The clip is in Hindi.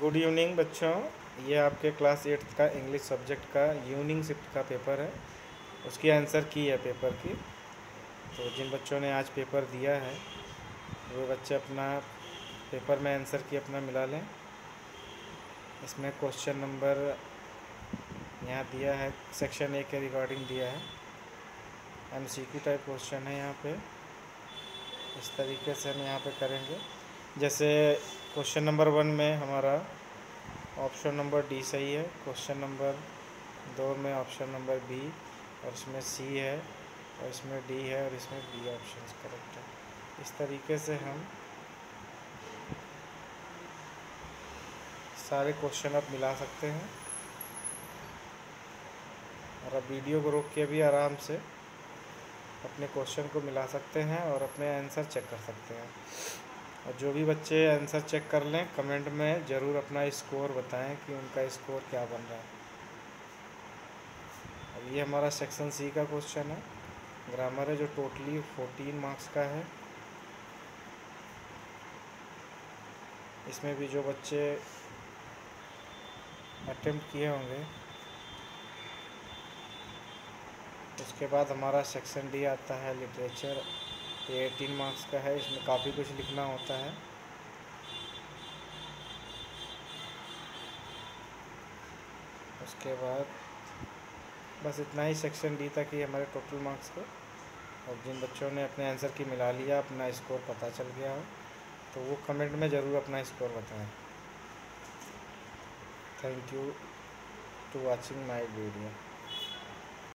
गुड इवनिंग बच्चों। ये आपके क्लास 8 का इंग्लिश सब्जेक्ट का इवनिंग शिफ्ट का पेपर है, उसकी आंसर की है पेपर की। तो जिन बच्चों ने आज पेपर दिया है वो बच्चे अपना पेपर में आंसर की अपना मिला लें। इसमें क्वेश्चन नंबर यहाँ दिया है, सेक्शन ए के रिगार्डिंग दिया है, MCQ टाइप क्वेश्चन है यहाँ पे। इस तरीके से हम यहाँ पे करेंगे। जैसे क्वेश्चन नंबर 1 में हमारा ऑप्शन नंबर डी सही है, क्वेश्चन नंबर 2 में ऑप्शन नंबर बी, और इसमें सी है, और इसमें डी है, और इसमें बी ऑप्शन करेक्ट है। इस तरीके से हम सारे क्वेश्चन अब मिला सकते हैं, और अब वीडियो को रोक के भी आराम से अपने क्वेश्चन को मिला सकते हैं और अपने आंसर चेक कर सकते हैं। और जो भी बच्चे आंसर चेक कर लें, कमेंट में ज़रूर अपना स्कोर बताएं कि उनका स्कोर क्या बन रहा है। अब ये हमारा सेक्शन सी का क्वेश्चन है, ग्रामर है, जो टोटली 14 मार्क्स का है। इसमें भी जो बच्चे अटेम्प्ट किए होंगे, उसके बाद हमारा सेक्शन डी आता है, लिटरेचर। ये 18 मार्क्स का है, इसमें काफ़ी कुछ लिखना होता है। उसके बाद बस इतना ही सेक्शन डी तक ही हमारे टोटल मार्क्स के। और जिन बच्चों ने अपने आंसर की मिला लिया, अपना स्कोर पता चल गया हो, तो वो कमेंट में ज़रूर अपना स्कोर बताएं। Thank you to watching my video.